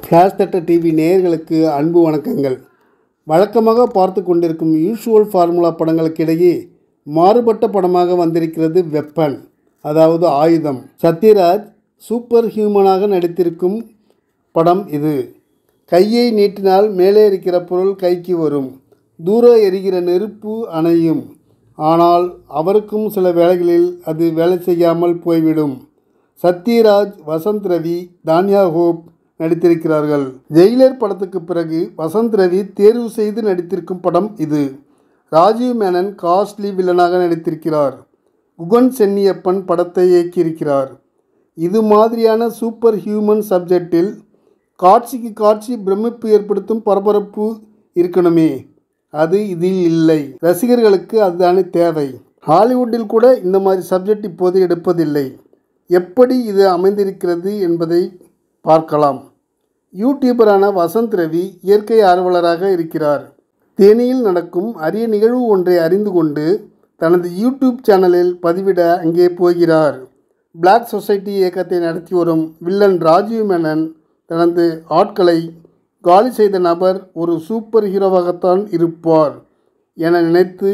கேஸ்தட்ட TV நேயர்களுக்கு அன்பு வணக்கங்கள். வழக்கமாக பார்த்து கொண்டிருக்கும் யூஷுவல் ஃபார்முலா படங்களுக்கிடையே மாறுபட்ட படமாக வந்திருக்கிறது வெப்பன், அதாவது ஆயுதம். சத்யராஜ் சூப்பர் ஹியூமனாக நடித்திருக்கும் படம் இது. கையை நீட்டினால் மேலே இருக்கிற பொருள் கைக்கு வரும், தூர எரிகிற நெருப்பு அணையும். ஆனால் அவருக்கும் சில வேளைகளில் அது வேலை செய்யாமல் போய்விடும். சத்யராஜ், வசந்த் ரவி, தான்யா ஹோப் நடித்திருக்கிறார்கள். ஜெயிலர் படத்துக்கு பிறகு வசந்த் ரவி தேர்வு செய்து நடித்திருக்கும் படம் இது. ராஜீவ் மேனன் காஸ்ட்லி வில்லனாக நடித்திருக்கிறார். குகன் சென்னியப்பன் படத்தை இயக்கியிருக்கிறார். இது மாதிரியான சூப்பர் ஹியூமன் சப்ஜெக்டில் காட்சிக்கு காட்சி பிரமிப்பு ஏற்படுத்தும் பரபரப்பு இருக்கணுமே, அது இதில் இல்லை. ரசிகர்களுக்கு அதுதானே தேவை. ஹாலிவுட்டில் கூட இந்த மாதிரி சப்ஜெக்ட் இப்போது எடுப்பதில்லை. எப்படி இது அமைந்திருக்கிறது என்பதை பார்க்கலாம். யூடியூபரான வசந்த் ரவி இயற்கை ஆர்வலராக இருக்கிறார். தேனியில் நடக்கும் அரிய நிகழ்வு ஒன்றை அறிந்து கொண்டு தனது யூடியூப் சேனலில் பதிவிட அங்கே போகிறார். பிளாக் சொசைட்டி இயக்கத்தை நடத்தி வரும் வில்லன் ராஜீவ் மேனன் தனது ஆட்களை காலி செய்த நபர் ஒரு சூப்பர் ஹீரோவாகத்தான் இருப்பார் என நினைத்து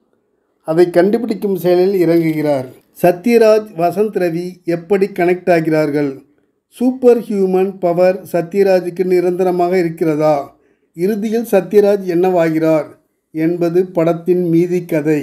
அதை கண்டுபிடிக்கும் செயலில் இறங்குகிறார். சத்யராஜ், வசந்த் ரவி எப்படி கனெக்ட் ஆகிறார்கள்? சூப்பர் ஹியூமன் பவர் சத்யராஜுக்கு நிரந்தரமாக இருக்கிறதா? இறுதியில் சத்யராஜ் என்னவாகிறார் என்பது படத்தின் மீதி கதை.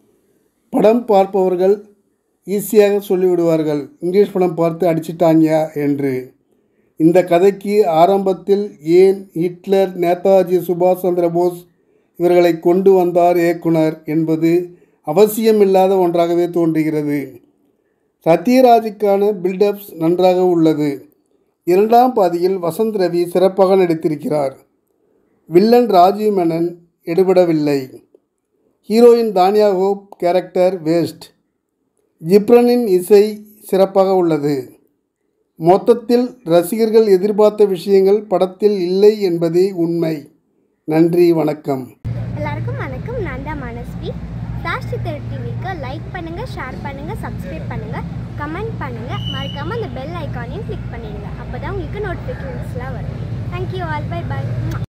படம் பார்ப்பவர்கள் ஈஸியாக சொல்லிவிடுவார்கள், இங்கிலீஷ் படம் பார்த்து அடிச்சிட்டாங்க என்று. இந்த கதைக்கு ஆரம்பத்தில் ஏன் ஹிட்லர், நேதாஜி சுபாஷ் சந்திர போஸ் இவர்களை கொண்டு வந்தார் இயக்குனர் என்பது அவசியமில்லாத ஒன்றாகவே தோன்றுகிறது. சத்யராஜுக்கான பில்டப்ஸ் நன்றாக உள்ளது. இரண்டாம் பாதியில் வசந்த் ரவி சிறப்பாக நடித்திருக்கிறார். வில்லன் ராஜீவ் மேனன் எடுபடவில்லை. Heroine Tanya Hope character waste. ஜிப்ரனின் இசை சிறப்பாக உள்ளது. மொத்தத்தில் ரசிகர்கள் எதிர்பார்த்த விஷயங்கள் படத்தில் இல்லை என்பதே உண்மை. நன்றி, வணக்கம். எல்லாருக்கும் வணக்கம். நான் தான் மனஸ்வி. தாஷ்டித்தர் டிவிக்கு லைக் பண்ணுங்கள், ஷேர் பண்ணுங்கள், சப்ஸ்கிரைப் பண்ணுங்கள், கமெண்ட் பண்ணுங்கள். மறக்காமல் அந்த பெல் ஐக்கானையும் கிளிக் பண்ணிடுங்க. அப்போ தான் உங்களுக்கு நோட்டிஃபிகேஷன்ஸ்லாம் வரும். Thank you all. பை பாய்.